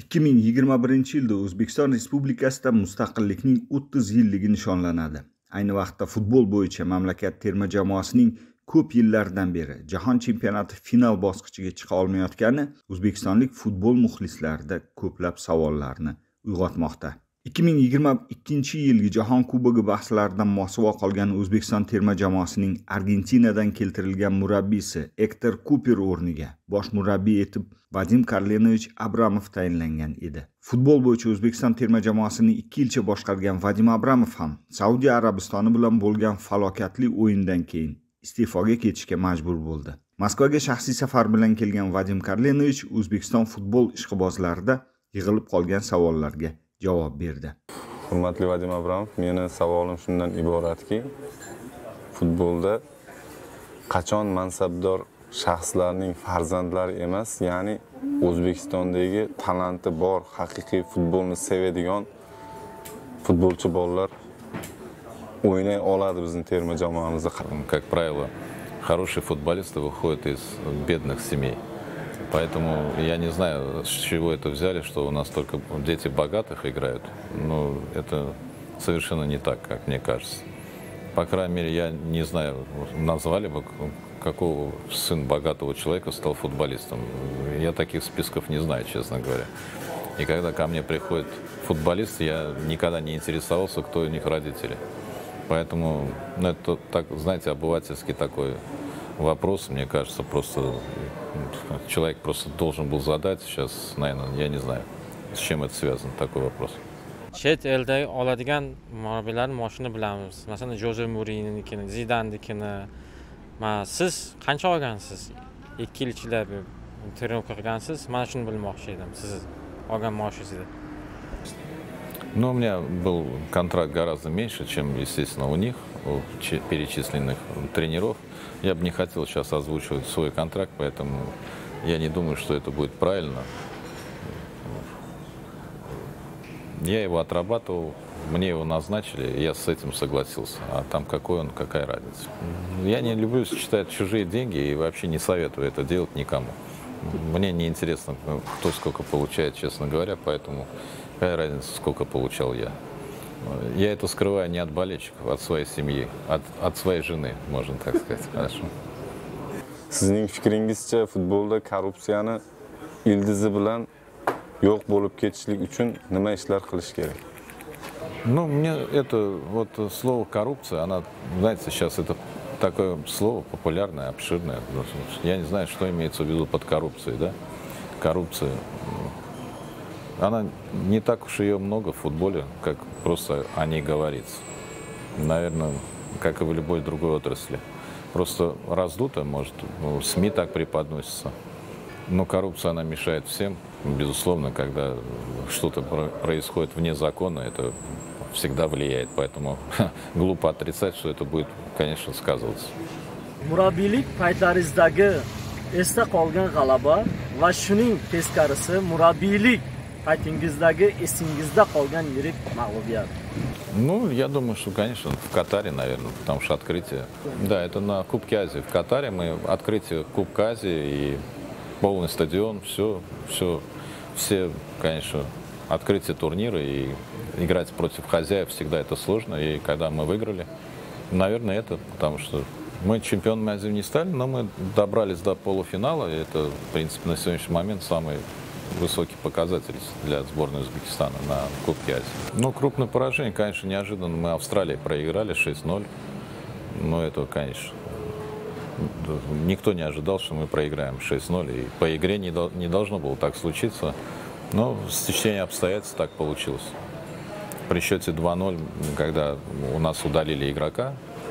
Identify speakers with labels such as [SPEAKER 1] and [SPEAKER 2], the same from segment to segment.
[SPEAKER 1] 2021-yilda O'zbekiston Respublikasida mustaqillikning 30 yilligi nishonlanadi. Ayni vaqtda futbol bo'yicha mamlakat terma jamoasining ko'p yillardan beri jahon chempionati final bosqichiga chiqa olmayotgani o'zbekistonlik futbol muxlislarida ko'plab savollarni uyg'otmoqda. 2022-yilgi jahon kubogi bahslaridan mosuvo qolgan O'zbekiston terma jamoasining Argentinadan keltirilgan murabbiysi Ektor Kuper o'rniga bosh murabbiy etib Vadim Karlenovich Abramov tayinlangan edi. Futbol bo'yicha O'zbekiston terma jamoasini 2 yilcha boshqargan Vadim Abramov ham Saudiya Arabistoni bilan bo'lgan falokatli o'yindan keyin iste'foga ketishga majbur bo'ldi. Moskvaga shaxsiy safar bilan kelgan Vadim Karlenovich O'zbekiston futbol ishqibozlarida yig'ilib qolgan savollarga javob berdi.
[SPEAKER 2] Hurmatli Vadim Abramov, meni savolim shundan iboratki, futbolda qachon mansabdor shaxslarning farzandlari emas, ya'ni O'zbekistondagi talanti bor, haqiqiy futbolni sevadigan futbolchi bolalar o'ynay oladi bizning terma jamoamizda.
[SPEAKER 3] Как правило, хорошие футболисты выходят из бедных семей. Поэтому я не знаю, с чего это взяли, что у нас только дети богатых играют. Но это совершенно не так, как мне кажется. По крайней мере, я не знаю, назвали бы, какого сын богатого человека стал футболистом. Я таких списков не знаю, честно говоря. И когда ко мне приходят футболисты, я никогда не интересовался, кто у них родители. Поэтому, ну, это, так, знаете, обывательский такой вопрос, мне кажется, просто человек просто должен был задать. Сейчас, наверное, я не знаю, с чем это связано, такой вопрос.
[SPEAKER 4] Chet eldagi oladigan murabbiylarning moshini bilamiz. Masalan, Joze Mourinho'nikini, Zidane'nikini. Siz qancha olgansiz? 2 yil ichida trenovka qilgansiz. Mana shuni bilmoqchi edim, siz olgan maoshingizni.
[SPEAKER 3] Ну, у меня был контракт гораздо меньше, чем, естественно, у них, у перечисленных тренеров. Я бы не хотел сейчас озвучивать свой контракт, поэтому я не думаю, что это будет правильно. Я его отрабатывал, мне его назначили, я с этим согласился. А там какой он, какая разница. Я не люблю считать чужие деньги и вообще не советую это делать никому. Мне не интересно, кто сколько получает, честно говоря, поэтому какая разница, сколько получал я. Я это скрываю не от болельщиков, от своей семьи, от своей жены, можно так сказать. Хорошо.
[SPEAKER 2] Sizning fikringizcha futbolda korrupsiyani ildizi bilan yo'q bo'lib ketishlik uchun nima ishlar qilish kerak?
[SPEAKER 3] Ну, мне это вот слово коррупция, она, знаете, сейчас это такое слово популярное, обширное. Я не знаю, что имеется в виду под коррупцией, да? Коррупция. Она не так уж ее много в футболе, как просто о ней говорится. Наверное, как и в любой другой отрасли. Просто раздуто, может, СМИ так преподносится. Но коррупция, она мешает всем. Безусловно, когда что-то происходит вне закона, это всегда влияет. Поэтому глупо отрицать, что это будет, конечно, сказываться.
[SPEAKER 5] Murabbiylik paytlaringizdagi esda qolgan g'alaba va shuning teskarisi murabbiylik paytingizdagi esingizda qolgan yirik mag'lubiyat.
[SPEAKER 3] Ну, я думаю, что, конечно, в Катаре, наверное, потому что открытие. Да, это на Кубке Азии. В Катаре мы открытие Кубка Азии и полный стадион, все, конечно, открытие турнира и играть против хозяев всегда это сложно. И когда мы выиграли, наверное, это, потому что мы чемпионами Азии не стали, но мы добрались до полуфинала. И это, в принципе, на сегодняшний момент самый высокий показатель для сборной Узбекистана на Кубке Азии. Ну, крупное поражение, конечно, неожиданно. Мы Австралии проиграли 6-0. Но это, конечно, никто не ожидал, что мы проиграем 6-0. И по игре не должно было так случиться. Но в стечении обстоятельств так получилось. При счете 2-0, когда у нас удалили игрока,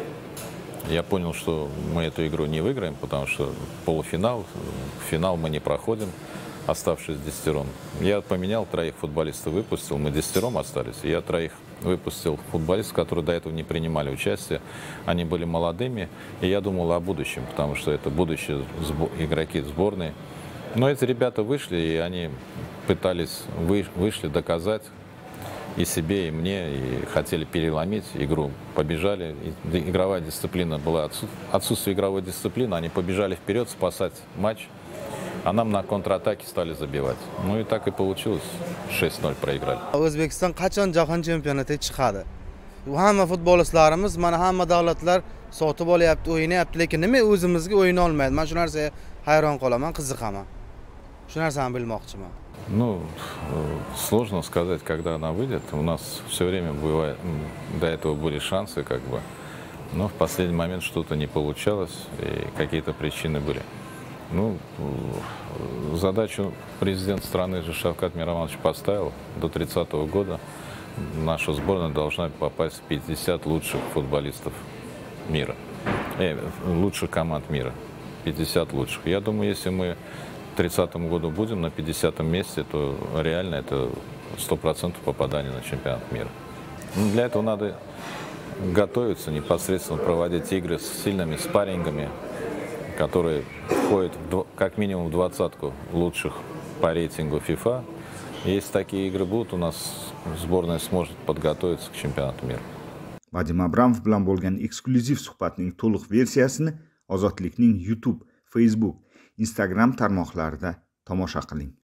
[SPEAKER 3] я понял, что мы эту игру не выиграем, потому что полуфинал, финал мы не проходим, оставшись 10. Я поменял 3 футболистов, выпустил, мы 10 остались. Я 3 выпустил футболистов, которые до этого не принимали участие. Они были молодыми, и я думал о будущем, потому что это будущие игроки сборной. Но эти ребята вышли, и они пытались, вышли доказать и себе, и мне, и хотели переломить игру. Побежали, игровая дисциплина была, отсутствие игровой дисциплины, они побежали вперед спасать матч. А нам на контратаке стали забивать. Ну и так и получилось. 6-0 проиграли.
[SPEAKER 6] O'zbekiston qachon jahon chempionatiga chiqadi? Hamma futbolchilarimiz mana hamma davlatlar sotib olyapti, o'ynayapti, lekin nima o'zimizga o'yina olmaydi? Men shu narsaga hayron qolaman, qiziqaman. Shu narsani bilmoqchiman.
[SPEAKER 3] Ну, сложно сказать, когда она выйдет. У нас все время бывает, до этого были шансы, как бы. Но в последний момент что-то не получалось, и какие-то причины были. Ну, задачу президент страны же Шавкат Миромонович поставил. До 30-го года наша сборная должна попасть в 50 лучших футболистов мира. Лучших команд мира. 50 лучших. Я думаю, если мы к 30-му году будем на 50-м месте, то реально это 100% попадания на чемпионат мира. Но для этого надо готовиться, непосредственно проводить игры с сильными спаррингами, которые входят как минимум в 20-ку лучших по рейтингу FIFA. Если такие игры будут, у нас сборная сможет подготовиться к чемпионату мира.
[SPEAKER 1] Vadim Abramov bilan bo'lgan eksklyuziv suhbatning to'liq versiyasini Ozodlikning YouTube, Facebook, Instagram tarmoqlarida tomosha qiling.